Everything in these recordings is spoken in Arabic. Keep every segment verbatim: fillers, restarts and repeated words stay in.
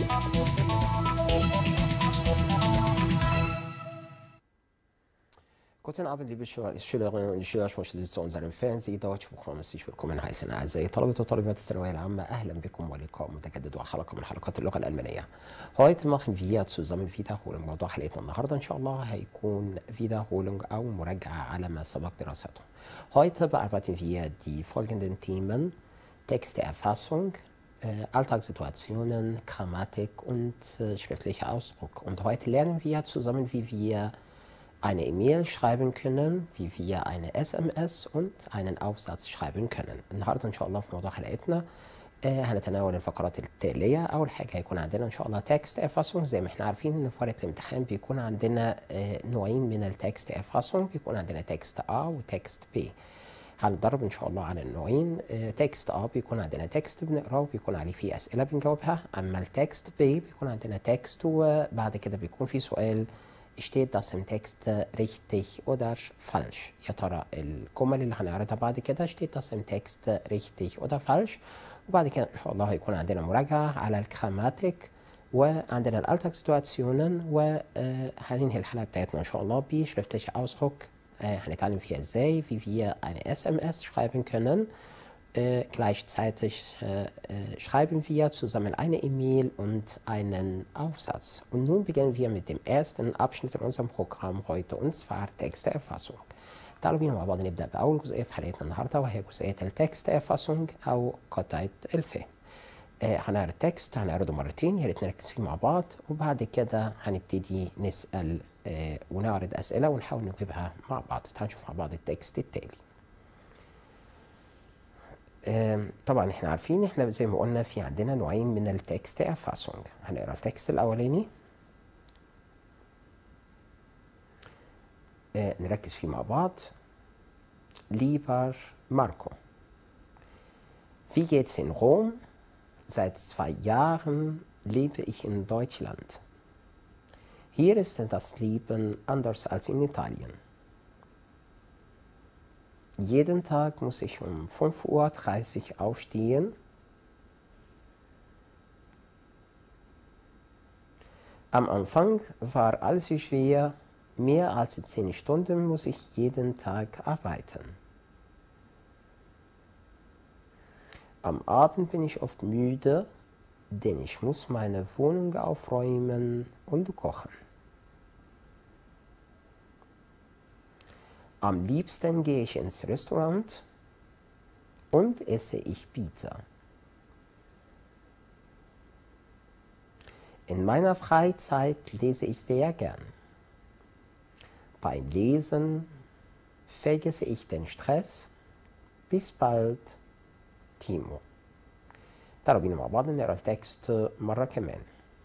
Guten Abend, liebe Schülerinnen und Schüler. Ich möchte Sie zu unserem Fernseh Deutsch begrüßen. herzlich willkommen heißen أعزائي طلبة وطالبات الثانوية العامة. أهلا بكم ولقاء متجدد وحلقة من حلقات اللغة الألمانية. Heute machen wir zusammen Wiederholung. موضوع حلقتنا النهارده إن شاء الله هيكون Wiederholung أو مراجعة على ما سبق دراسته. Heute bearbeiten wir die folgenden Themen: Texterfassung, äh, Alltagssituationen, Grammatik und äh, schriftlicher Ausdruck. Und heute lernen wir zusammen, wie wir eine E-Mail schreiben können, wie wir eine S M S und einen Aufsatz schreiben können. النهارده ان شاء الله في موضوع حلقتنا آه هنتناول الفقرات التاليه. اول حاجه هيكون عندنا ان شاء الله تكست افاسونج. زي ما احنا عارفين ان في ورقه الامتحان بيكون عندنا آه نوعين من التكست افاسونج، بيكون عندنا تكست A وتكست B. هنتدرب ان شاء الله على النوعين. آه تكست A بيكون عندنا تكست بنقراه وبيكون عليه فيه اسئله بنجاوبها، اما التكست B بيكون عندنا تكست وبعد كده بيكون في سؤال steht das im Text richtig oder falsch. يا ترى الجمل اللي هنعرضها بعد كده steht das im Text richtig oder falsch. وبعد كده ان شاء الله هيكون عندنا مراجعه على الجراماتيك وعندنا الالتاكسituationen، وهننهي الحلقه بتاعتنا ان شاء الله بschriftlicher Ausdruck. هنتعلم فيها ازاي wie wir eine S M S schreiben können. Äh, gleichzeitig äh, äh, schreiben wir zusammen eine E-Mail und einen Aufsatz. Und nun beginnen wir mit dem ersten Abschnitt in unserem Programm heute, und zwar Texterfassung. تعالوا بينا مع بعض نبدأ بأول جزئية في حلقتنا النهاردة، وهي جزئية التكستerfassung أو قطعة الفهم. آه هنعرض التكست، هنعرضه مرتين، يا ريت نركز فيه مع بعض، وبعد كده هنبتدي نسأل آه ونعرض أسئلة ونحاول نجيبها مع بعض. تعالوا نشوف مع بعض التكست التالي. طبعا احنا عارفين احنا زي ما قلنا في عندنا نوعين من التكستerfassung. هنقرا التكست الاولاني اه نركز فيه مع بعض. Lieber Marco, wie geht's in Rom? Seit zwei Jahren lebe ich in Deutschland. Hier ist das Leben anders als in Italien. Jeden Tag muss ich um fünf Uhr dreißig aufstehen. Am Anfang war alles schwer, mehr als zehn Stunden muss ich jeden Tag arbeiten. Am Abend bin ich oft müde, denn ich muss meine Wohnung aufräumen und kochen. Am liebsten gehe ich ins Restaurant und esse ich Pizza. In meiner Freizeit lese ich sehr gern. Beim Lesen vergesse ich den Stress. Bis bald, Timo. تعالوا بينا مع بعض نقرا التكست مرة كمان.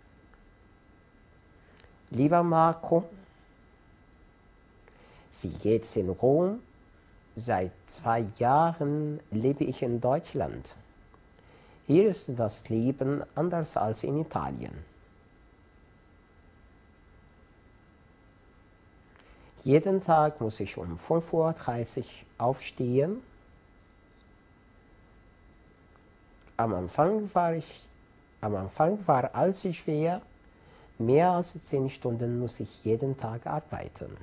Lieber Marco, wie geht's in Rom? Seit zwei Jahren lebe ich in Deutschland. Hier ist das Leben anders als in Italien. Jeden Tag muss ich um fünf Uhr dreißig aufstehen. Am Anfang war ich, am Anfang war alles schwer. Mehr als zehn Stunden muss ich jeden Tag arbeiten.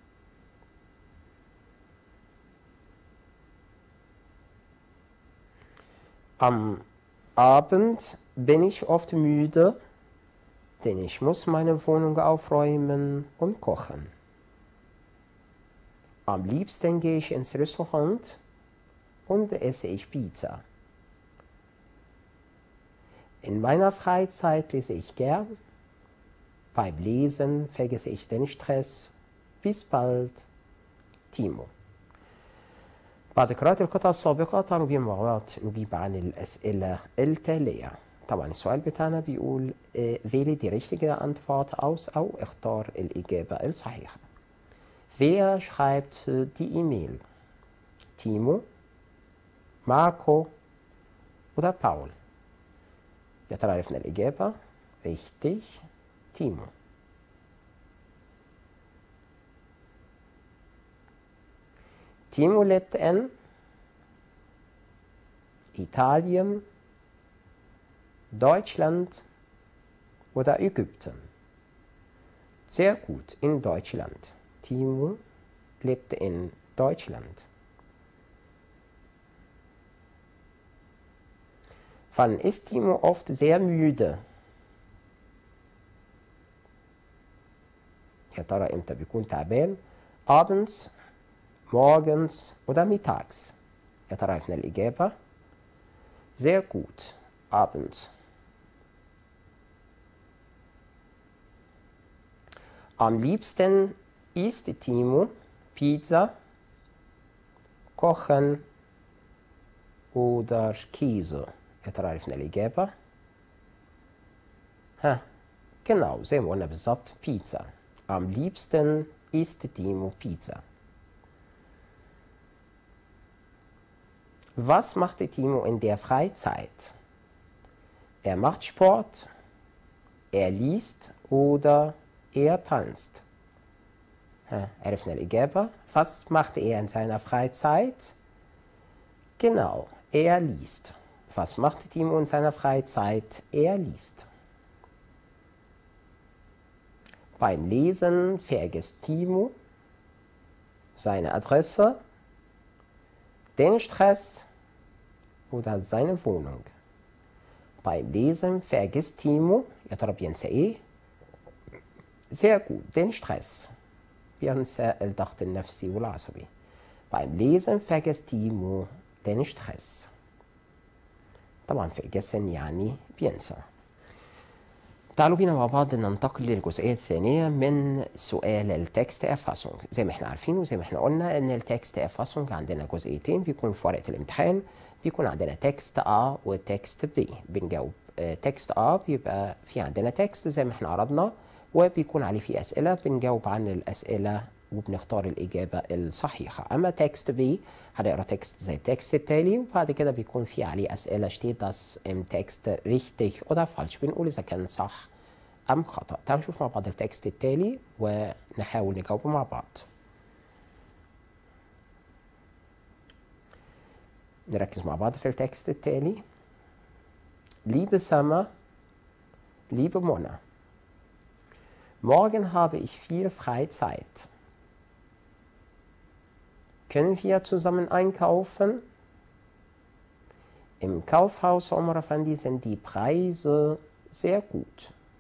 Am Abend bin ich oft müde, denn ich muss meine Wohnung aufräumen und kochen. Am liebsten gehe ich ins Restaurant und esse ich Pizza. In meiner Freizeit lese ich gern. Beim Lesen vergesse ich den Stress. Bis bald, Timo. بعد قراءة القطعة السابقة تعالوا بينا مع بعض نجيب عن الأسئلة التالية. طبعا السؤال بتاعنا بيقول wähle die richtige Antwort aus أو اختار الإجابة الصحيحة. Wer schreibt die E-Mail? Timo, Marco oder Paul? يا ترى عرفنا الإجابة؟ richtig, Timo. Timo lebt in Italien, Deutschland oder Ägypten? Sehr gut, in Deutschland. Timo lebte in Deutschland. Wann ist Timo oft sehr müde؟ يا ترى امتى بيكون تعبان؟ abends, morgens oder mittags؟ يا ترى عرفنا الإجابة؟ Sehr gut, abends. Am liebsten isst Timo Pizza, kochen oder Käse. يا ترى عرفنا الإجابة؟ ها genau زي ما قلنا بالظبط Pizza. Am liebsten isst Timo Pizza. Was macht Timo in der Freizeit? Er macht Sport, er liest oder er tanzt. ها عرفنا الإجابة. Was macht er in seiner Freizeit? Genau, er liest. Was macht Timo in seiner Freizeit? Er liest. Beim Lesen vergisst Timo seine Adresse, den Stress oder seine Wohnung. Beim Lesen vergisst Timo, يا ترى بينسى إيه؟ Sehr gut, den Stress. بينسى الضغط النفسي والعصبي. Beim Lesen vergisst Timo den Stress. طبعا vergessen يعني بينسى. تعالوا بينا مع بعض ننتقل للجزئية الثانية من سؤال التكست افاسونج. زي ما احنا عارفين وزي ما احنا قلنا ان التكست افاسونج عندنا جزئيتين بيكون في ورقة الامتحان. بيكون عندنا تكست A وتكست B. بنجاوب تكست A بيبقى في عندنا تكست زي ما احنا عرضنا وبيكون عليه فيه أسئلة بنجاوب عن الأسئلة وبنختار الإجابة الصحيحة. أما تكست B هنقرا تكست زي التكست التالي وبعد كده بيكون في عليه أسئلة steht das im Text richtig oder falsch. بنقول إذا كان صح أم خطأ. تعالوا نشوف مع بعض التكست التالي ونحاول نجاوبه مع بعض. نركز مع بعض في التكست التالي. Liebe Summer, liebe Mona, morgen habe ich viel Freizeit. Können wir zusammen einkaufen? Im Kaufhaus Omar Effendi sind die Preise sehr gut.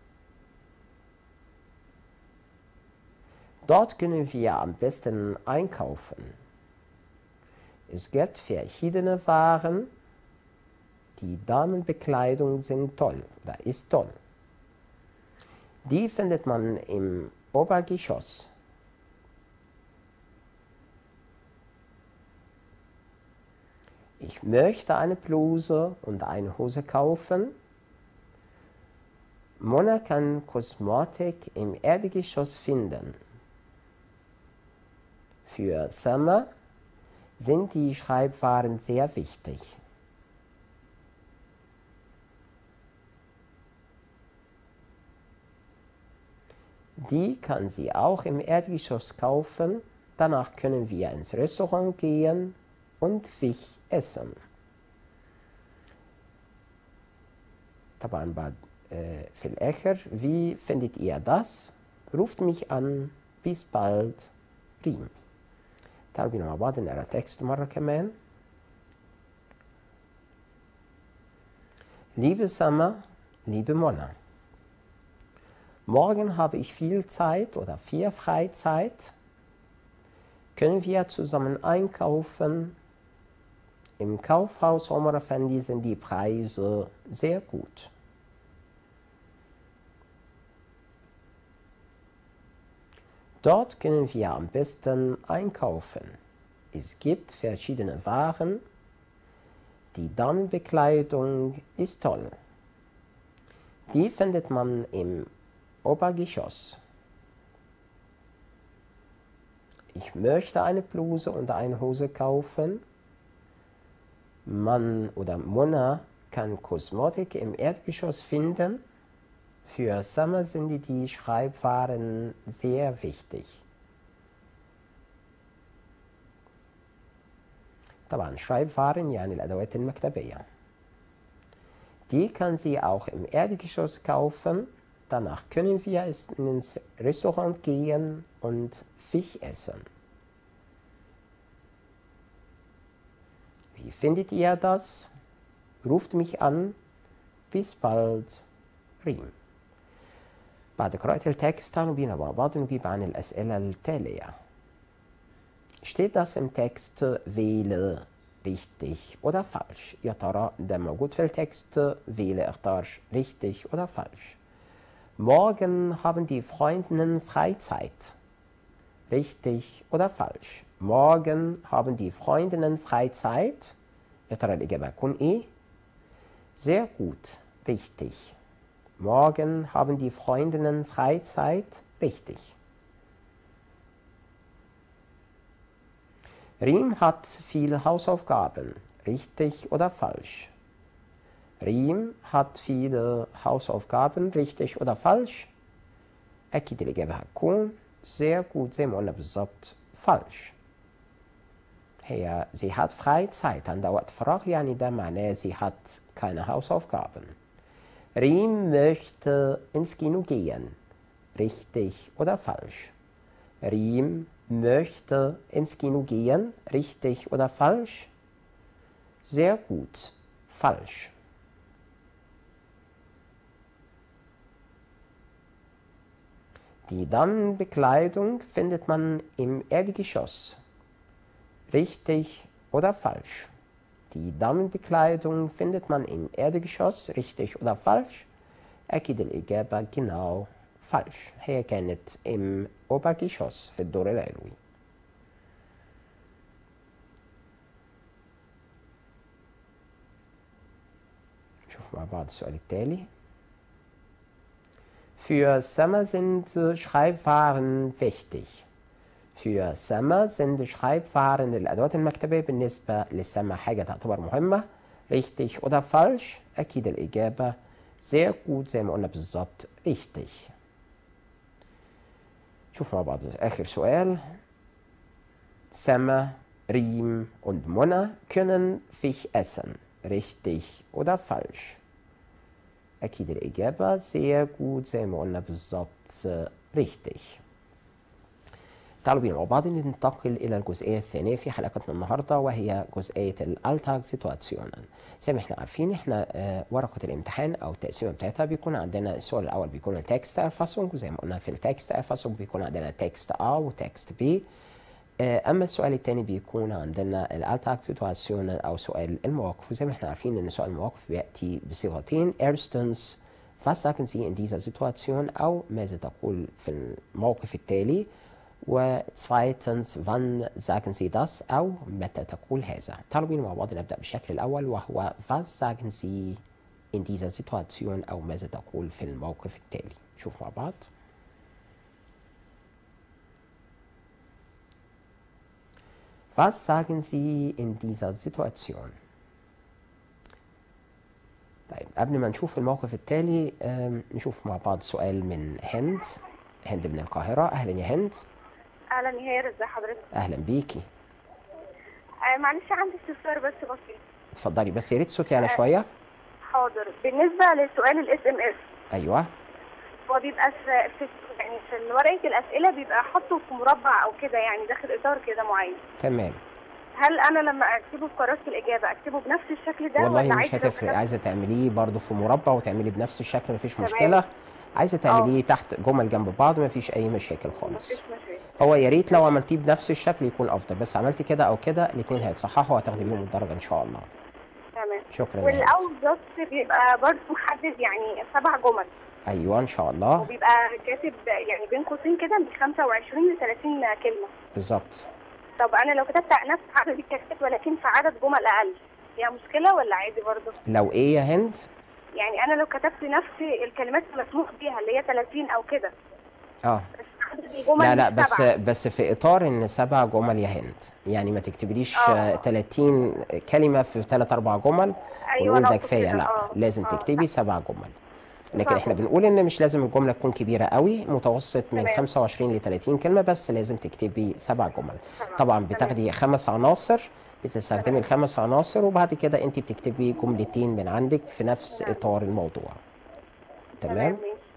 Dort können wir am besten einkaufen. Es gibt verschiedene Waren. Die Damenbekleidung sind toll oder ist toll. Die findet man im Obergeschoss. Ich möchte eine Bluse und eine Hose kaufen. Mona kann Kosmetik im Erdgeschoss finden. Für Summer sind die Schreibwaren sehr wichtig. Die kann sie auch im Erdgeschoss kaufen. Danach können wir ins Restaurant gehen und Fisch essen. طبعا بعد في الآخر wie findet ihr das? Ruft mich an. Bis bald. ريم. تعالوا بينا مع بعض نقرا التكست مرة كمان. Liebe Summer, liebe Mona. Morgen habe ich viel Zeit oder viel Freizeit. Können wir zusammen einkaufen? Im Kaufhaus Omar Effendi sind die Preise sehr gut. Dort können wir am besten einkaufen. Es gibt verschiedene Waren. Die Damenbekleidung ist toll. Die findet man im Obergeschoss. Ich möchte eine Bluse und eine Hose kaufen. Man oder Mona kann Kosmetik im Erdgeschoss finden. Für Summer sind die Schreibwaren sehr wichtig. طبعا Schreibwaren يعني الأدوات المكتبية. Die kann sie auch im Erdgeschoss kaufen. Danach können wir ins Restaurant gehen und Fisch essen. Wie findet ihr das? Ruft mich an. bis bald. ريم. بعد قراءة التكست تعالوا بينا مع بعض نجيب عن الأسئلة التالية. Steht das im Text wähle richtig oder falsch؟ يا ترى ده موجود في التكست wähle اختار richtig oder falsch؟ Morgen haben die Freundinnen Freizeit. Richtig oder falsch؟ Morgen haben die Freundinnen Freizeit. يا ترى الإجابة هتكون إيه؟ Sehr gut. Richtig. Morgen haben die Freundinnen Freizeit. Richtig. Riem hat viele Hausaufgaben. Richtig oder falsch؟ ريم hat viele Hausaufgaben. Richtig oder falsch؟ أكيد الإجابة هتكون sehr gut زي ما قلنا بالظبط falsch. هي sie hat Freizeit عندها وقت فراغ يعني ده معناه sie hat keine Hausaufgaben. Riem möchte ins Kino gehen. Richtig oder falsch? Riem möchte ins Kino gehen. Richtig oder falsch? Sehr gut. Falsch. Die Damenbekleidung findet man im Erdgeschoss. Richtig oder falsch? Die Damenbekleidung findet man im Erdgeschoss. Richtig oder falsch؟ أكيد الإجابة genau falsch. هي كانت im Obergeschoss في الدور العلوي. نشوف مع بعض السؤال التالي. Für Summer sind Schreibwaren wichtig. für سما sind Schreibwaren الأدوات المكتبية بالنسبة للسما حاجة تعتبر مهمة. richtig oder falsch؟ أكيد الإجابة sehr gut زي ما قلنا بالظبط richtig. شوف مع بعض آخر سؤال. سما ريم und Mona können Fisch essen. richtig oder falsch؟ أكيد الإجابة sehr gut زي ما قلنا بالظبط richtig. تعالوا بينا مع بعض ننتقل إلى الجزئية الثانية في حلقتنا النهاردة وهي جزئية الألتاج سيتواتسيونن. زي ما احنا عارفين احنا آه ورقة الامتحان أو التقسيمة بتاعتها بيكون عندنا السؤال الأول بيكون التكست erfassung وزي ما قلنا في التكست erfassung بيكون عندنا تكست A وتكست B. آه أما السؤال الثاني بيكون عندنا الألتاج سيتواتسيونن أو سؤال المواقف وزي ما احنا عارفين إن سؤال المواقف بيأتي بصيغتين. erstens was sagen Sie in dieser Situation أو ماذا تقول في الموقف التالي. وzweitens wann sagen Sie das أو متى تقول هذا. تعالوا بينا مع بعض نبدأ بالشكل الأول وهو was sagen Sie in dieser Situation أو ماذا تقول في الموقف التالي. نشوف مع بعض. Was sagen Sie in dieser Situation؟ طيب قبل ما نشوف الموقف التالي نشوف مع بعض سؤال من هند. هند من القاهرة. أهلا يا هند. اهلا يا هير، ازي حضرتك؟ اهلا بيكي. آه معلش عندي استفسار بس بسيط. اتفضلي بس يا ريت صوتي انا آه شويه. حاضر. بالنسبه لسؤال الاس ام اس. ايوه. هو بيبقى في, في يعني في ورقه الاسئله بيبقى حاطه في مربع او كده يعني داخل اطار كده معين. تمام. هل انا لما اكتبه في كراسه الاجابه اكتبه بنفس الشكل ده والله ولا مش هتفرق. عايزه تعمليه برضه في مربع وتعملي بنفس الشكل مفيش تمام. مشكله. عايزه تعمليه تحت جمل جنب بعض مفيش اي مشاكل خالص. مفيش مشاكل. هو يا ريت لو عملتيه بنفس الشكل يكون افضل بس عملتي كده او كده الاثنين هيتصححوا وهتاخدي بيهم الدرجه ان شاء الله. تمام. شكرا. والاول جاست بيبقى برضه محدد يعني سبع جمل. ايوه ان شاء الله. وبيبقى كاتب يعني بين قوسين كده من خمسة وعشرين ل ثلاثين كلمه. بالظبط. طب انا لو كتبت نفس عدد الكلمات ولكن في عدد جمل اقل فيها مشكله ولا عادي برضه؟ لو ايه يا هند؟ يعني انا لو كتبت نفس الكلمات المسموح بيها اللي هي ثلاثين او كده. اه. بس عدد الجمل لا لا بس سبعة. بس في اطار ان سبع جمل يا هند يعني ما تكتبليش آه. ثلاثين كلمه في ثلاث اربع جمل. أيوة ونقول ده كفايه. لا أوه. لازم أوه. تكتبي سبع جمل. لكن احنا بنقول ان مش لازم الجمله تكون كبيره قوي متوسط من تمام. خمسة وعشرين ل ثلاثين كلمه بس لازم تكتبي سبع جمل. تمام. طبعا بتاخدي خمس عناصر بتستخدمي الخمس عناصر وبعد كده انت بتكتبي جملتين من عندك في نفس تمام. اطار الموضوع. تمام. تمام.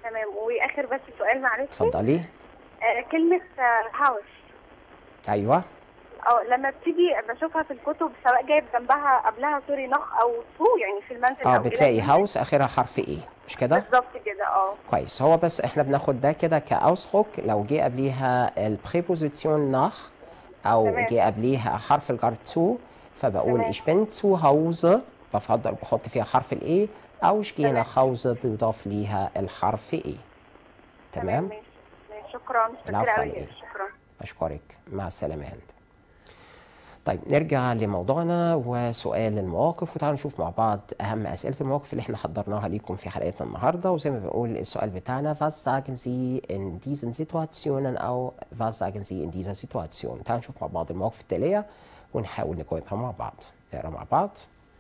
تمام. واخر بس سؤال معلش. اتفضلي. آه كلمه هاوس. ايوه. اه لما بتيجي بشوفها في الكتب سواء جايب جنبها قبلها سوري نخ او تو يعني في المنزل اه او بتلاقي إلى هاوس اخرها حرف ايه مش كده؟ بالظبط كده. اه كويس. هو بس احنا بناخد ده كده كاوسدruck لو جه قبليها البريبوزيسيون ناخ او تمام. جه قبليها حرف الجر تو، فبقول تمام. ich bin zu Hause بفضل بحط فيها حرف الايه، او ich gehe تمام. nach Hause بيضاف ليها الحرف ايه. تمام؟ ماشي. ماشي. شكرا. العفو شكرا على قوي. ايه؟ شكرا. اشكرك. مع السلامه يا هند. طيب نرجع لموضوعنا وسؤال المواقف، وتعالوا نشوف مع بعض أهم أسئلة المواقف اللي احنا حضرناها ليكم في حلقتنا النهاردة. وزي ما بنقول السؤال بتاعنا was sagen Sie in diesen Situationen أو was sagen Sie in dieser Situation. تعالوا نشوف مع بعض المواقف التالية ونحاول نجاوبها مع بعض. نقرا مع بعض.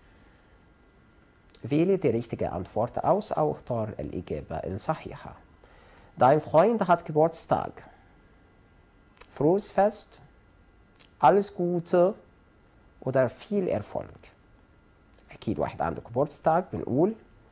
Wähle die richtige Antwort aus أو اختار الإجابة الصحيحة. Dein Freund hat Geburtstag. Frohes Fest. Alles Gute oder viel Erfolg. أكيد واحد عنده Geburtstag بنقول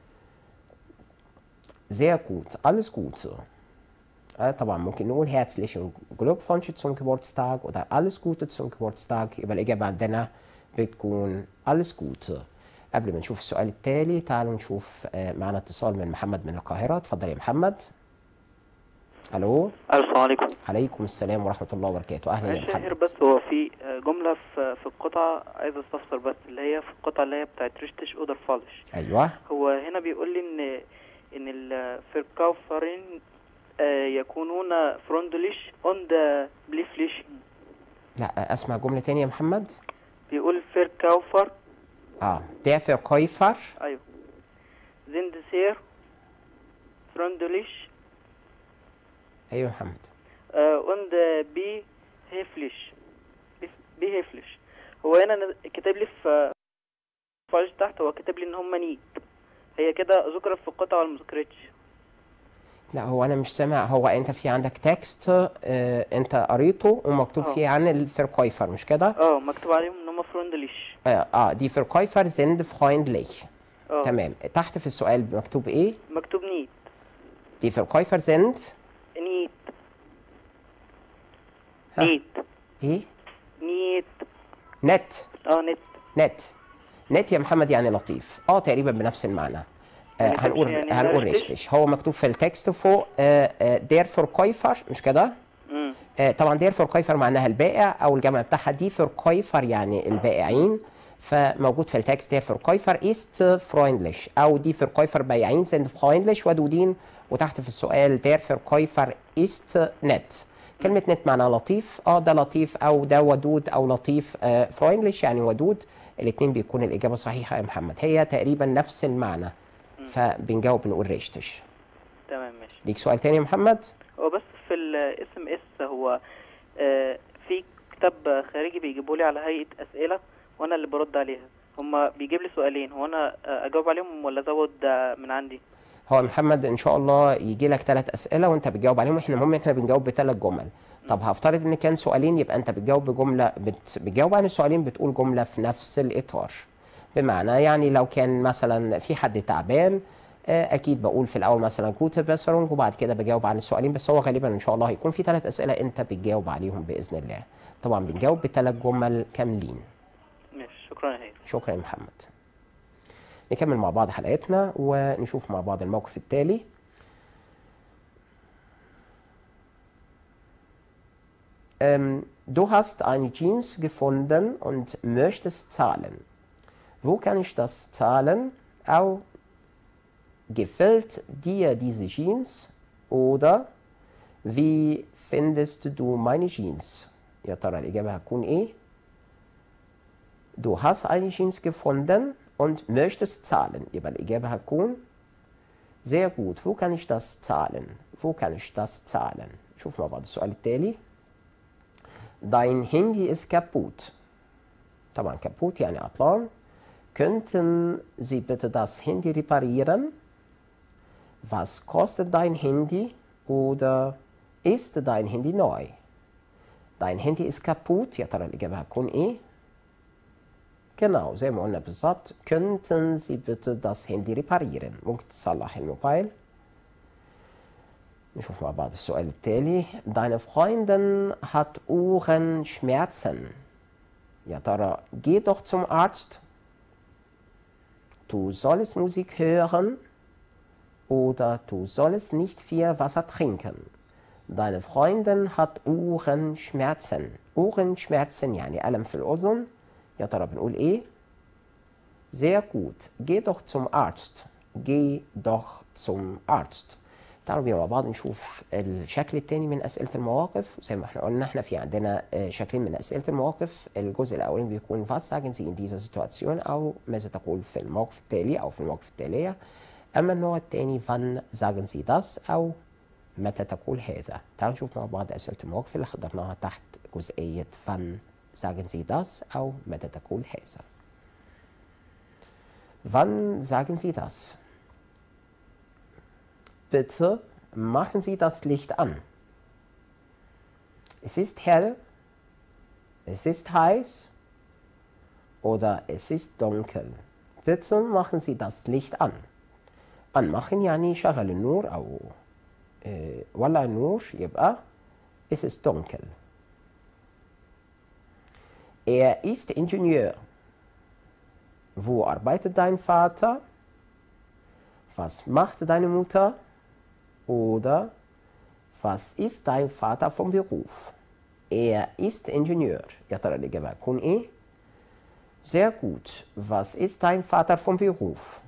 sehr gut, alles Gute. آه طبعا ممكن نقول herzlichen Glückwunsch zum Geburtstag oder alles Gute zum Geburtstag. يبقى الإجابة عندنا بتكون alles Gute. قبل ما نشوف السؤال التالي تعالوا نشوف آه معنا اتصال من محمد من القاهرة. اتفضل يا محمد. الو. السلام عليكم. عليكم السلام ورحمة الله وبركاته. أهلا يا محمد. بس هو في جملة في في القطعة عايز استفسر بس اللي هي في القطعة اللي هي بتاعت ريشتش أودر فالش. أيوه. هو هنا بيقول لي إن إن الفركاوفرين يكونون فرندليش أون ذا بليفليش. لا اسمع جملة تانية يا محمد. بيقول فركاوفر. اه der Verkäufer. أيوه. sind sehr freundlich. ايوه يا محمد. und behilflich. behilflich. هو هنا كتب لي في فالش تحت، هو كتب لي ان هم نيد. هي كده ذكرت في القطعه ولا ما ذكرتش؟ لا هو انا مش سامع. هو انت في عندك تكست آه انت قريته ومكتوب أوه. فيه عن الفركايفر مش كده؟ اه مكتوب عليهم ان هم فرندليش. اه, آه دي فركايفر sind freundlich. اه تمام. تحت في السؤال مكتوب ايه؟ مكتوب نيد. دي فركايفر sind نيد. ها؟ نيد. ايه؟ نيد. نت. اه نت. نت. نت يا محمد يعني لطيف. اه تقريبا بنفس المعنى. آه يعني هنقول يعني هنقول ريشتش. هو مكتوب في التكست فوق آه آه der Verkäufer مش كده؟ امم آه طبعا der Verkäufer معناها البائع او الجمع بتاعها دي Verkäufer يعني البائعين. فموجود في التكست der Verkäufer ist freundlich او die Verkäufer بائعين sind freundlich ودودين. وتحت في السؤال der Verkäufer ist nett. كلمة نت معناها لطيف. اه ده لطيف او ده ودود او لطيف. آه فريندليش يعني ودود. الاثنين بيكون الإجابة صحيحة يا محمد. هي تقريبا نفس المعنى. فبنجاوب بنقول ريشتش. تمام ماشي. ليك سؤال تاني يا محمد؟ هو بس في الاس ام اس هو آه في كتاب خارجي بيجيبوا لي على هيئة أسئلة وانا اللي برد عليها. هما بيجيب لي سؤالين، هو انا آه اجاوب عليهم ولا ازود آه من عندي؟ هو محمد ان شاء الله يجي لك ثلاث اسئله وانت بتجاوب عليهم. احنا المهم احنا بنجاوب بثلاث جمل. طب هفترض ان كان سؤالين يبقى انت بتجاوب بجمله بت... بتجاوب عن السؤالين بتقول جمله في نفس الاطار. بمعنى يعني لو كان مثلا في حد تعبان اكيد بقول في الاول مثلا جوته بيسرونج وبعد كده بجاوب عن السؤالين. بس هو غالبا ان شاء الله هيكون في ثلاث اسئله انت بتجاوب عليهم باذن الله. طبعا بنجاوب بثلاث جمل كاملين. ماشي. شكرا يا هيثم. شكرا يا محمد. نكمل مع بعض حلقتنا ونشوف مع بعض الموقف التالي. Ähm, du hast eine Jeans gefunden und möchtest zahlen. Wo kann ich das zahlen? Auch gefällt dir diese Jeans? Oder wie findest du meine Jeans? يا ترى الإجابة هتكون إيه؟ Du hast eine Jeans gefunden und möchtest zahlen. يبقى الإجابة هتكون sehr gut. Wo kann ich das zahlen? Wo kann ich das zahlen? شوف مع بعض السؤال التالي. Dein Handy ist kaputt. طبعا kaputt يعني عطلان. Könnten Sie bitte das Handy reparieren? Was kostet dein Handy? Oder ist dein Handy neu? Dein Handy ist kaputt. يا ترى الإجابة هتكون إيه؟ genau زي ما قلنا بالظبط. Könnten Sie bitte das Handy reparieren? ممكن تصلح الموبايل. نشوف مع بعض السؤال التالي. Deine Freundin hat Ohrenschmerzen. يا ترى geh doch zum Arzt. Du sollst Musik hören oder du sollst nicht viel Wasser trinken. Deine Freundin hat Ohrenschmerzen. Ohrenschmerzen يعني ألم في الأذن. يا ترى بنقول إيه؟ Sehr gut. Geh doch zum Arzt. Geh doch zum Arzt. تعالوا بينا مع بعض نشوف الشكل الثاني من أسئلة المواقف. زي ما احنا قلنا احنا في عندنا شكلين من أسئلة المواقف. الجزء الأولاني بيكون was sagen Sie in dieser Situation أو ماذا تقول في الموقف التالي أو في المواقف التالية. أما النوع الثاني wann sagen Sie das أو متى تقول هذا. تعالوا نشوف مع بعض أسئلة المواقف اللي حضرناها تحت جزئية wann sagen Sie das أو متى تقول هذا. Wann sagen Sie das? Bitte machen Sie das Licht an. Es ist hell, es ist heiß oder es ist dunkel. Bitte machen Sie das Licht an. anmachen يعني شغل النور أو اه ولع النور يبقى es ist dunkel. Er ist Ingenieur. Wo arbeitet dein Vater? Was macht deine Mutter? Oder was ist dein Vater vom Beruf? Er ist Ingenieur. يا ترى الإجابة هتكون إيه؟ Sehr gut. Was ist dein Vater vom Beruf?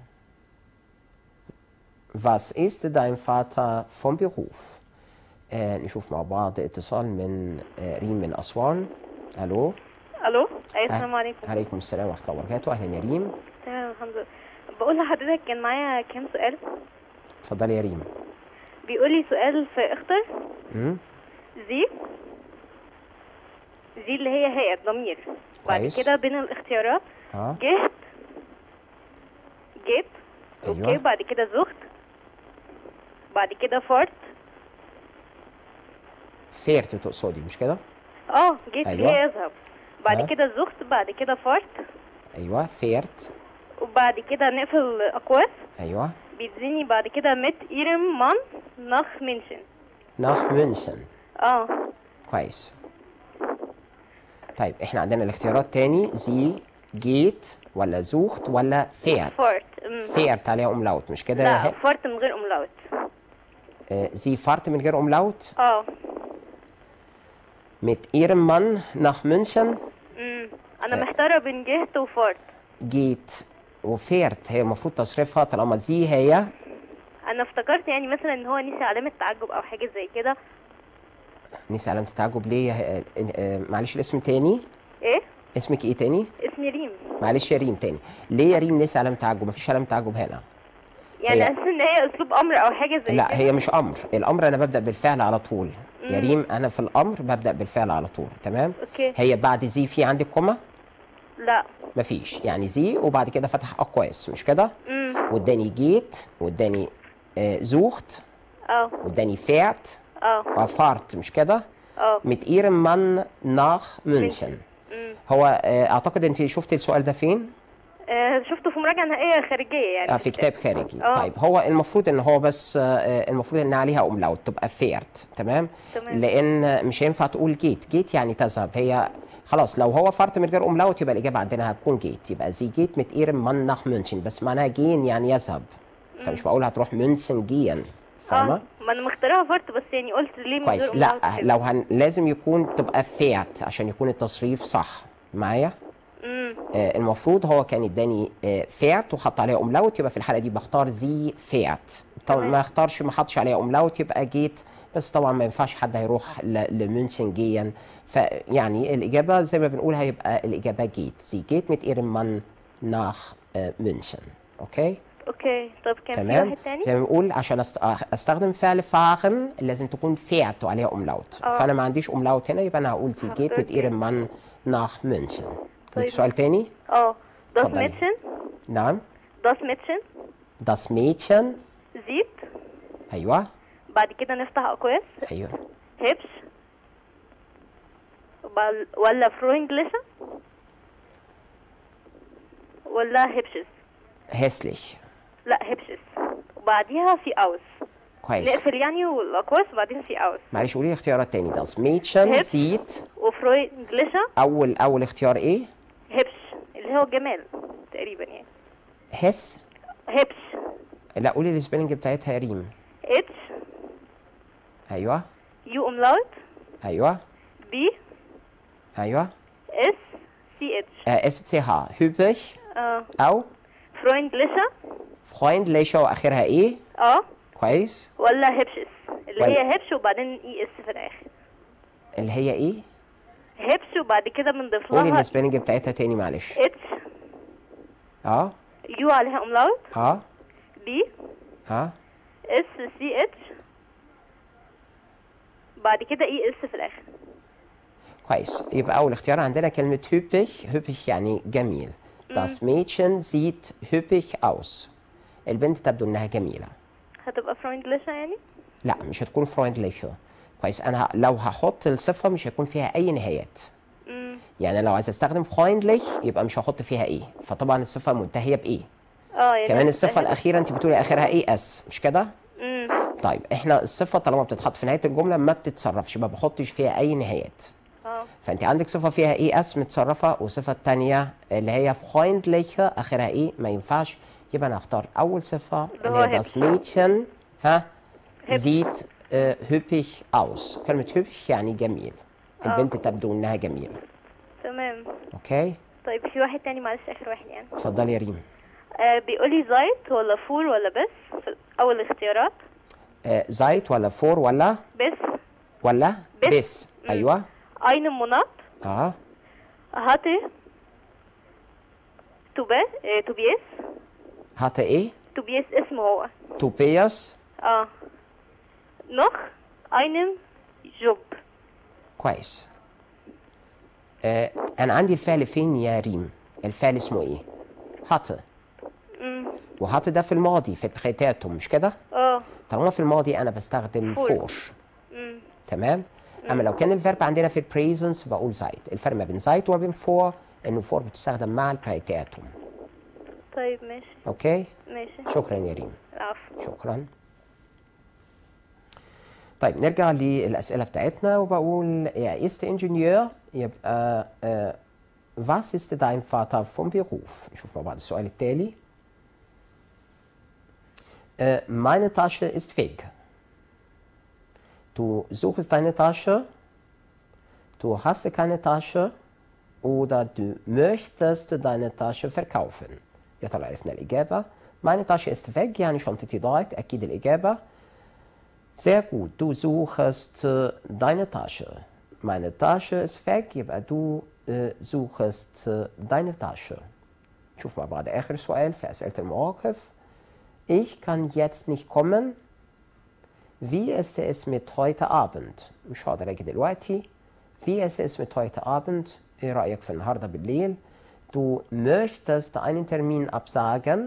Was ist dein Vater vom Beruf? آه نشوف مع بعض اتصال من آه ريم من أسوان. ألو. الو ايوه السلام عليكم. عليكم السلام ورحمة الله وبركاته. أهلا يا ريم. تمام الحمد لله. بقول لحضرتك كان معايا كام سؤال. اتفضلي يا ريم. بيقول لي سؤال في اختر امم زي زي اللي هي هي الضمير. بعد كويس. كده بين الاختيارات اه جهت جيت أيوة. اوكي بعد كده زخت بعد كده فرت. فيرت تقصدي مش كده؟ اه جيت اللي أيوة. هي يذهب بعد ها. كده زخت بعد كده فرت أيوه فيرت. وبعد كده نقفل اقواس أيوه. بيديني بعد كده مت ايرم مان نخ منشن. nach München. اه كويس. طيب احنا عندنا الاختيارات تاني زي جيت ولا زوخت ولا فيرت. فرت أمم. فيرت عليها أملاوت مش كده؟ لا ه- فرت من غير املاوت. آه، زي فارت من غير أملاوت. اه mit ihrem Mann nach München امم انا محتاره بين جهت وفرت. geht وفيرت هي المفروض تصريفها طالما زي هي انا افتكرت يعني مثلا ان هو نسي علامه تعجب او حاجه زي كده. نسي علامة التعجب ليه؟ آه، آه، معلش الاسم تاني. ايه اسمك ايه تاني؟ اسمي ريم. معلش يا ريم تاني. ليه يا ريم نسي علامة تعجب؟ مفيش علامة تعجب هنا. يعني هي- اساس ان هي اسلوب امر او حاجه زي لا كده. هي مش امر. الامر انا ببدا بالفعل على طول يا ريم. انا في الامر ببدا بالفعل على طول. تمام. اوكي. هي بعد زي في عندك كوما؟ لا مفيش. يعني زي وبعد كده فتح اقواس مش كده؟ امم واداني جيت واداني آه زوخت اه واداني فيرت اه وفارت مش كده؟ اه mit ihrem Mann nach München. امم هو آه اعتقد انت شفتي السؤال ده فين؟ آه شفته في مراجعه نهائيه خارجيه يعني. آه في كتاب خارجي. آه. طيب هو المفروض ان هو بس آه المفروض ان عليها املاوت تبقى فيرت. تمام. تمام. لان مش هينفع تقول جيت. جيت يعني تذهب. هي خلاص لو هو فرت من غير املاوت يبقى الاجابه عندنا هتكون جيت. يبقى زي جيت mit ihrem Mann nach München بس معناها جين يعني يذهب. فمش بقول هتروح مünchen جين. فاهمه؟ اه ما انا مختارها فرت بس يعني قلت ليه من كويس. غير لا أملاوت كده. لو هن... لازم يكون تبقى فيرت عشان يكون التصريف صح معايا. امم آه المفروض هو كان اداني آه فيرت وحط عليها املاوت يبقى في الحاله دي بختار زي فيرت. طبعا تمام. ما اختارش ما حطش عليها املاوت يبقى جيت. بس طبعا ما ينفعش حد هيروح ل... لمنشن جيا. فيعني الاجابه زي ما بنقول هيبقى الاجابه جيت. زي جيت mit ihrem Mann nach آه منشن. اوكي. اوكي طب كان في تمام. واحد تاني. زي ما بنقول عشان أست... استخدم فعل فاعل لازم تكون فيرت وعليها املاوت. آه. فانا ما عنديش املاوت هنا يبقى انا هقول زي جيت mit أوكي. ihrem Mann nach München. طيب. سؤال تاني؟ اه das اتفضلي. Mädchen نعم. das Mädchen Das Mädchen. sieht ايوه بعد كده نفتح اقواس ايوه hübsch وبعد- ولا freundlich ولا hübsches. hässlich. لا hübsches وبعديها في aus. كويس. نقفل يعني والاقواس وبعدين سي اوس. معلش قولي لي اختيارات تاني. das Mädchen Hübsch. sieht وفرويندليشا. اول اول اختيار ايه؟ هبش اللي هو الجمال تقريبا يعني. هس. هبش. لا قولي السبيلنج بتاعتها يا ريم. اتش ايوه يو املاوت ايوه بي ايوه اس سي اتش. اس تي ها hübsch اه او فرويندليشا. freundliche واخرها ايه؟ اه كويس. ولا هبشس اللي ولا- هي هبش وبعدين اي اس في الاخر. اللي هي ايه؟ هبش وبعد كده بنضيف قولي لها السبيلنج بتاعتها تاني معلش. اتش اه يو عليها املاوت اه بي اه اس سي اتش بعد كده اي اس في الاخر. كويس. يبقى اول اختيار عندنا كلمة hübsch. hübsch يعني جميل. das Mädchen sieht hübsch aus. البنت تبدو انها جميلة. هتبقى فرويندليشا يعني. لا مش هتكون freundliche. كويس. انا ه- لو هحط الصفة مش هيكون فيها اي نهايات. امم يعني لو عايز استخدم freundlich يبقى مش هحط فيها ايه، فطبعا الصفة منتهية بايه. اه يعني كمان هتبقى الصفة هبش. الأخيرة أنت بتقولي آخرها ايه اس مش كده؟ امم طيب احنا الصفة طالما بتتحط في نهاية الجملة ما بتتصرفش، ما بحطش فيها أي نهايات. اه فأنت عندك صفة فيها ايه اس متصرفة، وصفة تانية اللي هي freundliche آخرها ايه ما ينفعش، يبقى أنا هختار أول صفة اللي اللي هو هي das Mädchen ها hübsch. sieht äh, hübsch aus. كلمة hübsch يعني جميل. البنت تبدو إنها جميلة. تمام. أوكي؟ طيب في واحد تاني معلش اخر واحد يعني. اتفضلي يا ريم. آه بيقولي زايت ولا فور ولا بس في اول الاختيارات. آه زايت ولا فور ولا بس ولا بس. بس. أيوه. اين مناط اه هاتي توبا آه توبيس. hatte ايه؟ توبيس اسمه هو. Tobias. اه نخ einen جوب. كويس. آه انا عندي الفعل فين يا ريم؟ الفعل اسمه ايه؟ hatte. امم وhatte ده في الماضي في البخيتاتهم مش كده؟ اه طالما في الماضي انا بستخدم فور. فورش. امم تمام؟ اما لو كان الفيرب عندنا في البريزنس بقول زايت. الفرق ما بين زايت وما بين فور انه فور بتستخدم مع البخيتاتهم. طيب ماشي اوكي؟ ماشي. شكرا يا ريم. العفو. شكرا. طيب نرجع للأسئلة بتاعتنا وبقول er ist Ingenieur يبقى äh, was ist dein Vater vom Beruf؟ نشوف مع بعض السؤال التالي. Äh, meine Tasche ist weg. Du suchst deine Tasche, du hast keine Tasche oder du möchtest deine Tasche verkaufen. يا ترى عرفنا الإجابة. meine Tasche ist weg يعني شنطتي ضاعت، أكيد الإجابة. Sehr gut, du suchst äh, deine Tasche. Meine Tasche ist weg, يبقى du äh, suchst äh, deine Tasche. شوف مع بعض آخر سؤال في أسئلة المواقف. Ich kann jetzt nicht kommen. Wie ist es mit heute Abend؟ مش هقدر أجي دلوقتي. Wie ist es mit heute Abend؟ إيه رأيك في النهاردة بالليل؟ Du möchtest einen Termin absagen.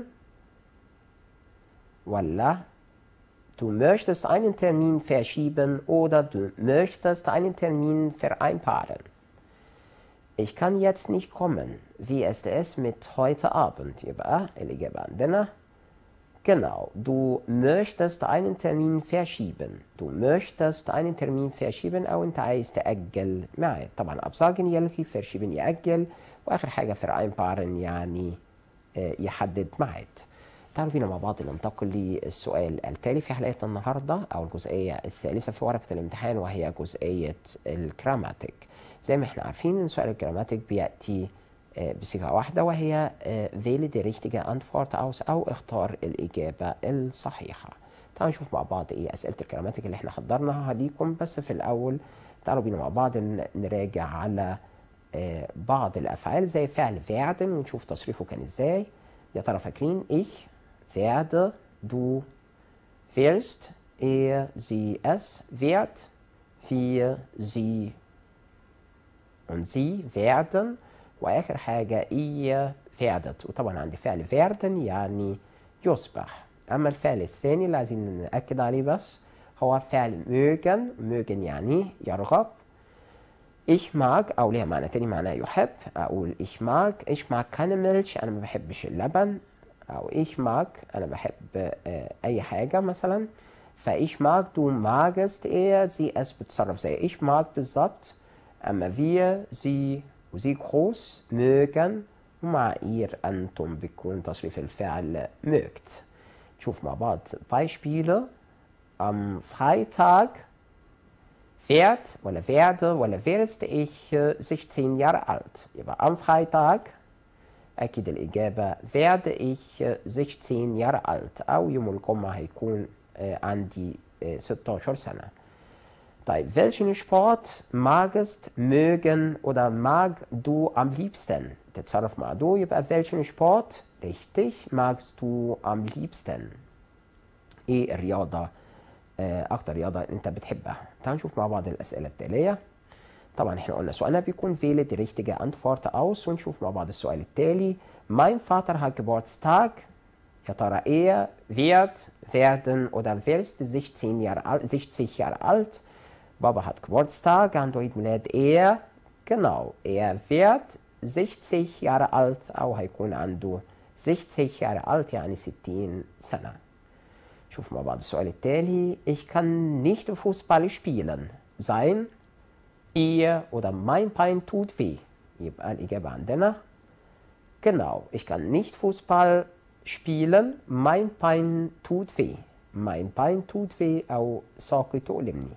ولا Du möchtest einen Termin verschieben oder du möchtest einen Termin vereinbaren. Ich kann jetzt nicht kommen. Wie ist es mit heute Abend؟ يبقى الإجابة عندنا genau. Du möchtest einen Termin verschieben. Du möchtest einen Termin verschieben أو أنت عايز تأجل ميعاد. طبعا absagen يلغي، verschieben يأجل، وآخر حاجة vereinbaren يعني يحدد ميعاد. تعالوا بينا مع بعض ننتقل للسؤال التالي في حلقتنا النهارده او الجزئيه الثالثه في ورقه الامتحان، وهي جزئيه الجراماتيك. زي ما احنا عارفين ان سؤال الجراماتيك بياتي بصيغه واحده وهي wähle die richtige Antwort aus او اختار الاجابه الصحيحه. تعالوا نشوف مع بعض ايه اسئله الجراماتيك اللي احنا حضرناها ليكم، بس في الاول تعالوا بينا مع بعض نراجع على بعض الافعال زي فعل werden ونشوف تصريفه كان ازاي. يا ترى فاكرين؟ ich werde, du wirst, er, sie, es wird, wir, sie und sie werden، وآخر حاجة ihr werdet. وطبعا عندي فعل werden يعني يصبح. أما الفعل الثاني اللي عايزين نأكد عليه بس هو فعل mögen. mögen يعني يرغب. ich mag أو ليها معنى تاني معناه يحب. أقول ich mag ich mag keine Milch، أنا ما بحبش اللبن. أو ich mag أنا بحب أي حاجة مثلا. فإيش mag du magst er sie es بتصرف زي إيش mag بالظبط. أما wir sie وزي groß mögen ومع ihr أنتم بيكون تصريف الفعل mögt. نشوف مع بعض Beispiele. Am Freitag werd oder werde oder werdest ich sechzehn Jahre alt. يبقى am Freitag أكيد الإجابة werde ich sechzehn Jahre alt أو يوم الجمعة هيكون عندي ستاشر سنة. طيب welchen Sport magst, mögen oder mag du am liebsten؟ تتصرف مع du يبقى welchen Sport richtig magst du am liebsten؟ إيه الرياضة أكتر رياضة أنت بتحبها؟ تعالوا نشوف مع بعض الأسئلة التالية. طبعا احنا قلنا سؤالنا بيكون wähle die richtige Antwort aus ونشوف مع بعض السؤال التالي. Mein Vater hat Geburtstag. يا ترى er wird, werden oder wirst sechzehn Jahre alt, sechzig Jahre alt. Baba hat Geburtstag, عنده عيد ميلاد er. genau, er wird sechzig Jahre alt أو هيكون عنده sechzig Jahre alt يعني ستين سنة. شوف مع بعض السؤال التالي. Ich kann nicht Fußball spielen. sein, ihr oder mein Bein tut weh. يبقى الإجابة عندنا genau, ich kann nicht Fußball spielen, mein Bein tut weh. mein Bein tut weh أو ساقي تؤلمني.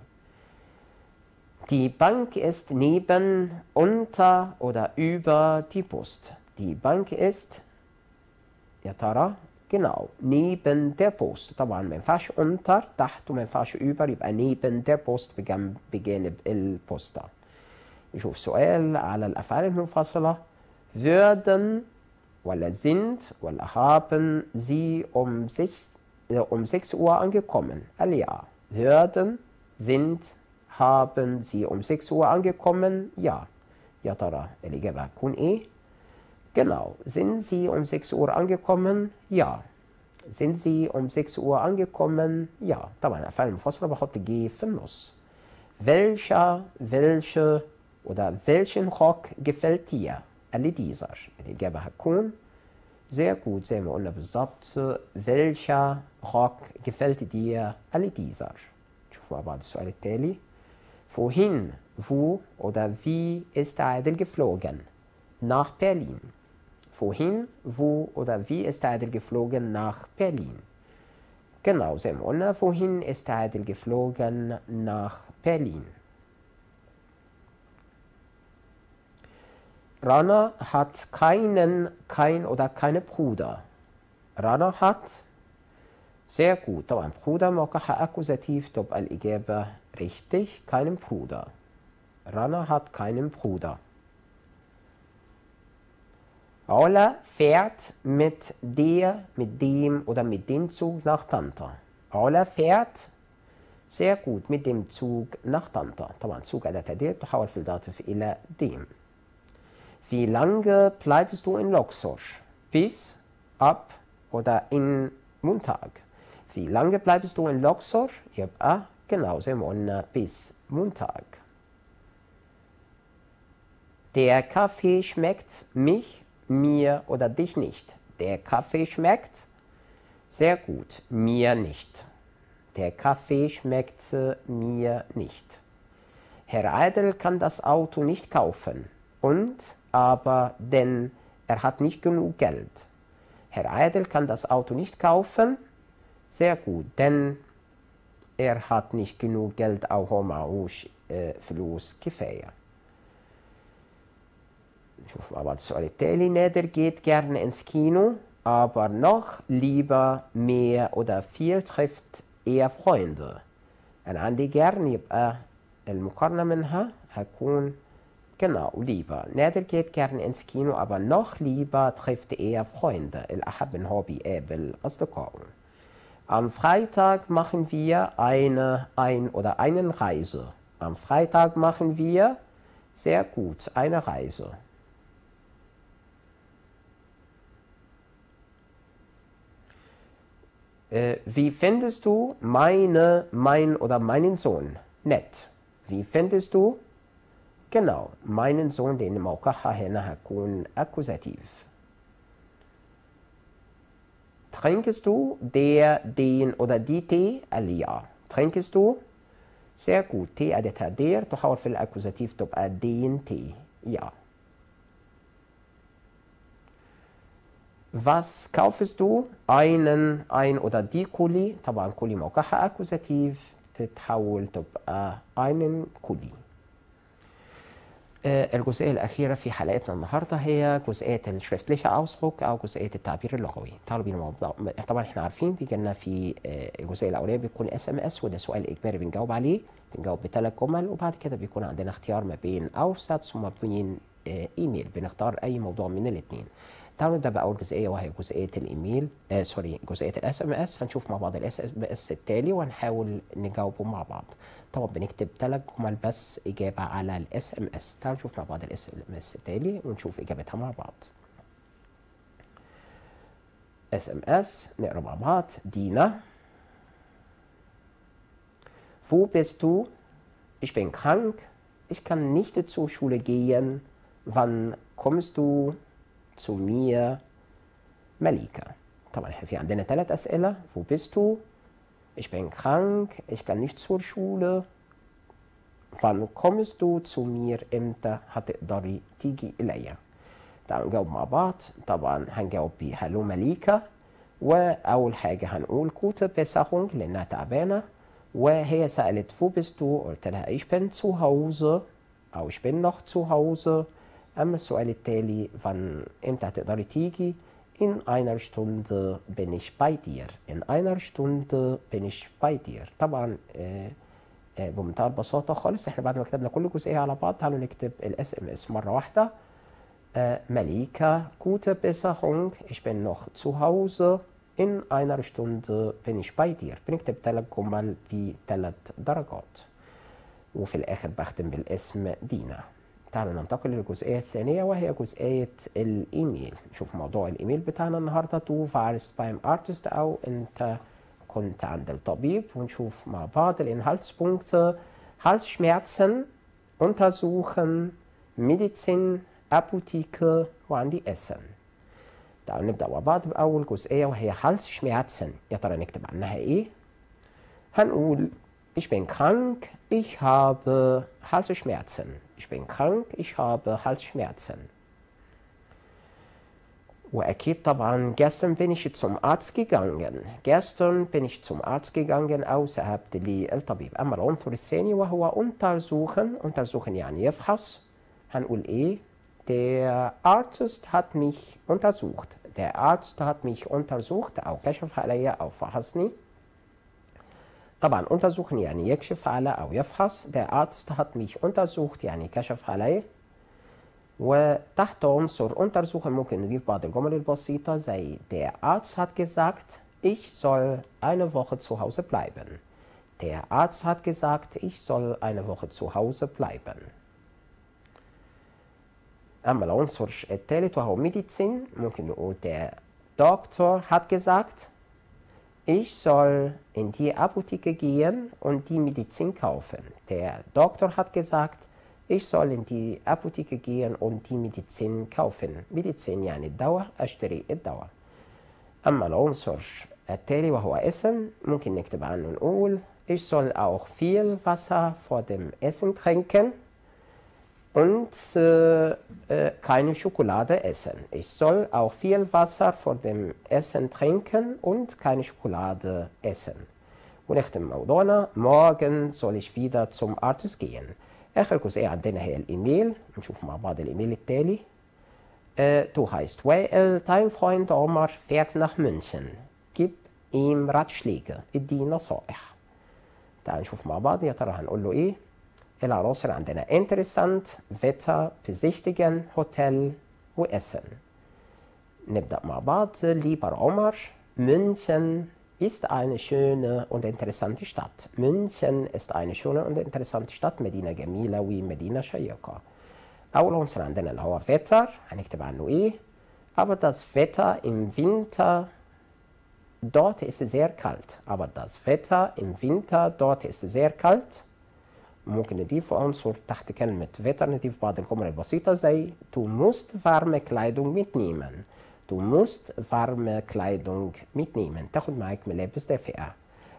Die Bank ist neben, unter oder über die Post. Die Bank ist يا ترى genau neben der Post. طبعا ما ينفعش unter تحت وما ينفعش über يبقى neben der Post بجنب بجانب البوسطة. نشوف سؤال على الأفعال المنفصلة. würden ولا sind ولا haben sie um sechs, äh, um sechs Uhr angekommen؟ قال ja. würden, sind, haben sie um sechs Uhr angekommen؟ ja. يا ترى الإجابة هتكون إيه؟ genau. sind sie um sechs Uhr angekommen؟ ja. sind sie um sechs Uhr angekommen؟ ja. طبعا الأفعال المنفصلة بحط G في النص. welcher, welche oder welchen Rock gefällt dir؟ قال لي dieser. الإجابة هتكون sehr gut زي ما قلنا بالظبط. welcher Rock gefällt dir؟ قال لي dieser. نشوف مع بعض السؤال التالي. wohin, wo oder wie ist Adel geflogen؟ nach Berlin. wohin, wo oder wie ist Adel geflogen nach Berlin؟ genau زي ما قلنا wohin ist Adel geflogen nach Berlin. Rana hat keinen, kein oder keine Bruder. Rana hat sehr gut. طبعا Bruder موقعها akkusativ تبقى الإجابة richtig. keinen Bruder. Rana hat keinen Bruder. Ola fährt mit der, mit dem oder mit dem Zug nach Tante. Ola fährt sehr gut mit dem Zug nach Tante. طبعا Zug أداة تدير تحول في الداتيف إلى dem. Wie lange bleibst du in Luxor? Bis, ab oder in Montag? Wie lange bleibst du in Luxor? يبقى genau زي ما قلنا bis Montag. Der Kaffee schmeckt mich, mir oder dich nicht. Der Kaffee schmeckt sehr gut, mir nicht. Der Kaffee schmeckt mir nicht. Herr Adel kann das Auto nicht kaufen. Und aber denn er hat nicht genug Geld. Herr Adel kann das Auto nicht kaufen. sehr gut, denn er hat nicht genug Geld أو هو معهوش فلوس كفاية. نشوف مع بعض السؤال التالي. نادر geht gerne ins Kino, aber noch lieber mehr oder viel trifft er Freunde. أنا عندي gern يبقى المقارنة منها هتكون genau lieber. Nader geht gerne ins Kino, aber noch lieber trifft er Freunde. الأحب إن هو بيقابل أصدقائه. Am Freitag machen wir eine ein oder einen Reise. Am Freitag machen wir sehr gut eine Reise. Äh, wie findest du meine, mein oder meinen Sohn? Nett. Wie findest du? genau meinen Sohن لأن موقعها هنا هكون akkusativ. Trinkst du der, den oder die Tee? قال لي ja. trinkst du? Sehr gut. T أداتها der تحول في الأكوزاتيف تبقى den Tee. Ja. Was kaufst du? Einen, ein oder die Kuli. طبعا كولي موقعها أكوزاتيف تتحول تبقى einen Kuli. الجزئية الأخيرة في حلقتنا النهاردة هي جزئية الشريفتliche Ausdruck أو جزئية التعبير اللغوي. تعالوا بينا موضوع طبعا احنا عارفين بيجي لنا في الجزئية الأولانية بيكون اس ام اس وده سؤال إجباري بنجاوب عليه، بنجاوب بثلاث جمل وبعد كده بيكون عندنا اختيار ما بين Aufsatz وما بين إيميل، بنختار أي موضوع من الاثنين. تعالوا نبدأ بأول جزئية وهي جزئية الإيميل آه سوري جزئية الاس ام اس. هنشوف مع بعض الاس ام اس التالي وهنحاول نجاوبه مع بعض. طبعا بنكتب ثلاث جمل بس إجابة على الاس ام اس. تعالوا نشوف مع بعض الاس ام اس التالي ونشوف إجابتها مع بعض. اس ام اس نقرأ مع بعض. دينا. Wo bist du? Ich bin krank. Ich kann nicht zur Schule gehen. Wann kommst du zu mir? مليكة. طبعا احنا في عندنا ثلاث أسئلة. Wo bist du? Ich bin krank. Ich kann nicht zur Schule. Wann kommst du zu mir? امتى هتقدري تيجي إليا؟ تعالوا نجاوب مع بعض. طبعا هنجاوب بهلو مليكة، وأول حاجة هنقول gute Besserung لأنها تعبانة، وهي سألت wo bist du؟ قلت لها ich bin zu Hause أو ich bin noch zu Hause. أما السؤال التالي wann امتى هتقدري تيجي؟ in einer Stunde bin ich bei dir. in einer Stunde bin ich bei dir. طبعا آه آه بمنتهى البساطة خالص احنا بعد ما كتبنا كل جزئية على بعض تعالوا نكتب الاس ام اس مرة واحدة. آه مليكة gute Besserung ich bin noch zu Hause in einer Stunde bin ich bei dir. بنكتب ثلاث جمل بثلاث درجات وفي الآخر بختم بالاسم دينا. تعالوا ننتقل للجزئية الثانية وهي جزئية الإيميل. نشوف موضوع الإيميل بتاعنا النهاردة du warst beim Arzt أو أنت كنت عند الطبيب، ونشوف مع بعض الإنهالتspunkte Halsschmerzen, untersuchen, Medizin, Apotheke وعندي Essen. تعالوا نبدأ مع بعض بأول جزئية وهي Halsschmerzen. يا ترى نكتب عنها إيه؟ هنقول ich bin krank, ich habe Halsschmerzen. Ich bin krank, ich habe Halsschmerzen. وأكيد طبعا gestern bin ich zum Arzt gegangen. gestern bin ich zum Arzt gegangen أو ذهبت للطبيب. أما العنصر الثاني وهو untersuchen. untersuchen يعني يفحص. هنقول إيه؟ Der Arzt hat mich untersucht. Der Arzt hat mich untersucht أو كشف علي أو فحصني. طبعا untersuchen يعني يكشف على أو يفحص. der Arzt hat mich untersucht يعني كشف علي. وتحت عنصر untersuchen ممكن نضيف بعض الجمل البسيطة زي der Arzt hat gesagt ich soll eine Woche zu Hause bleiben. der Arzt hat gesagt ich soll eine Woche zu Hause bleiben. أما العنصر الثالث وهو Medizin ممكن نقول der Doktor hat gesagt ich soll in die Apotheke gehen und die Medizin kaufen. Der Doktor hat gesagt, ich soll in die Apotheke gehen und die Medizin kaufen. Medizin يعني الدواء، أشتري الدواء. أما العنصر التالي وهو Essen ممكن نكتب عنه نقول ich soll auch viel Wasser vor dem Essen trinken und äh, äh, keine Schokolade essen. Ich soll auch viel Wasser vor dem Essen trinken und keine Schokolade essen. ونختم موضوعنا morgen soll ich wieder zum Arzt gehen. آخر جزئية عندنا هي الإيميل. نشوف مع بعض الإيميل التالي. äh, Du heißt Wael, dein Freund Omar fährt nach München. Gib ihm Ratschläge. ادي نصائح. تعال نشوف مع بعض يا ترى هنقول له إيه. العناصر عندنا interessant, Wetter, besichtigen, Hotel وessen. نبدأ مع بعض. Lieber Omar, München ist eine schöne und interessante Stadt. München ist eine schöne und interessante Stadt. مدينة جميلة ومدينة شيقة. أول عنصر عندنا اللي هو Wetter هنكتب عنه إيه. Aber das Wetter im Winter dort ist sehr kalt. Aber das Wetter im Winter dort ist sehr kalt. ممكن نضيف عنصر تحت كلمة Wetter نضيف بعض الجمل البسيطة زي Du musst warme Kleidung mitnehmen. Du musst warme Kleidung mitnehmen. تاخد معاك ملابس دافئة.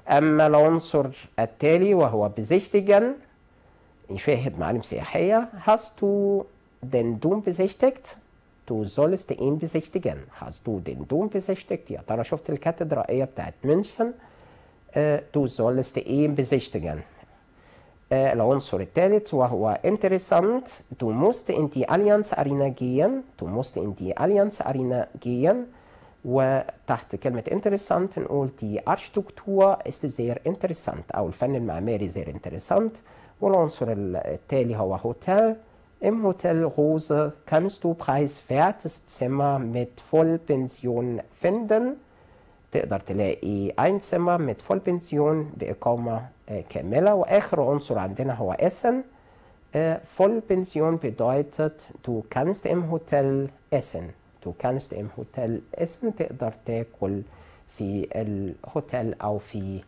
أما العنصر التالي وهو besichtigen، يشاهد معالم سياحية. Hast du den Dom besichtigt؟ Du sollst ihn besichtigen. Hast du den Dom besichtigt؟ يا ترى شفت الكاتدرائية بتاعت مünchen؟ äh, du sollst ihn besichtigen. äh, العنصر الثالث وهو interessant. Du musst in die Allianz Arena gehen. Du musst in die Allianz Arena gehen. وتحت كلمة interessant نقول die Architektur ist sehr interessant، أو الفن المعماري sehr interessant. والعنصر التالي هو Hotel. Im Hotel Rose kannst du preiswertes Zimmer mit Vollpension finden. تقدر تلاقي ein Zimmer mit Vollpension بإقامة كاملة. وآخر عنصر عندنا هو Essen. Vollpension bedeutet du kannst im Hotel essen. Du kannst im Hotel essen. تقدر تاكل في الهوتيل أو في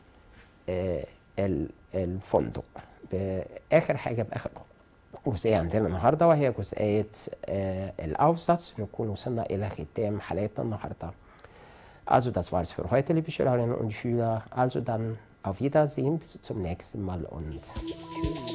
الفندق. بآخر حاجة بآخر جزئية عندنا النهارده وهي جزئية الأوسط، نكون وصلنا إلى ختام حلقتنا النهارده. Also das war's für heute, liebe Schülerinnen und Schüler. Also dann auf Wiedersehen, bis zum nächsten Mal und tschüss.